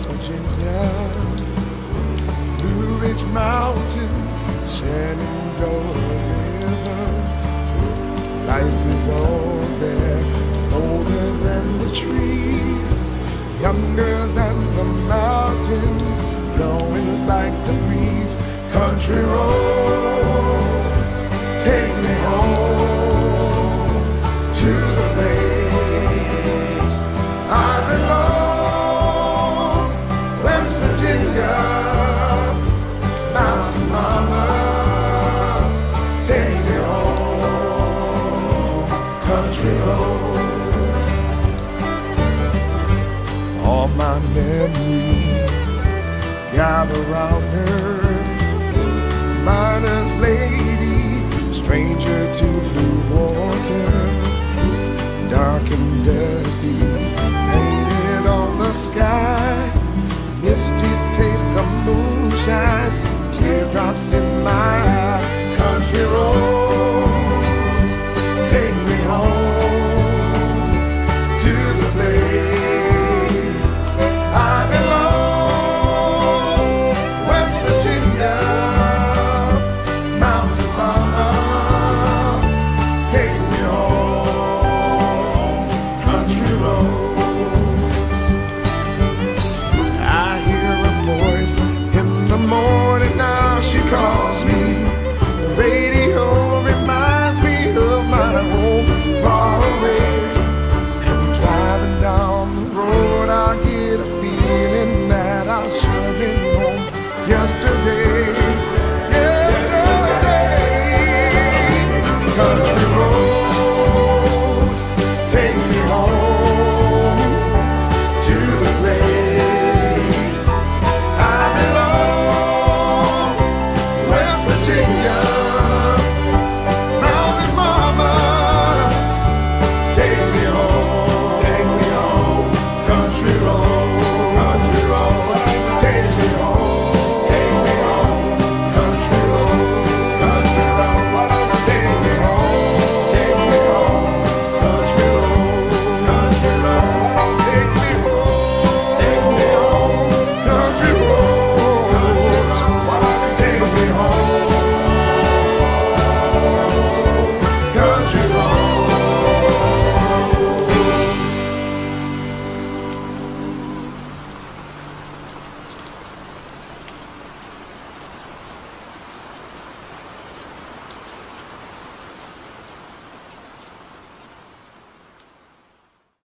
West Virginia, Blue Ridge Mountains, Shenandoah River. Life is all there, older than the trees, younger than the mountains, blowing like the breeze. Country roads, take me home to the place I belong. West Virginia, Mountain Mama, take me home. Country roads, all my memories gather round her. Miner's lady, stranger to blue water, dark and dusty, painted on the sky. Misty taste of moonshine, teardrops in my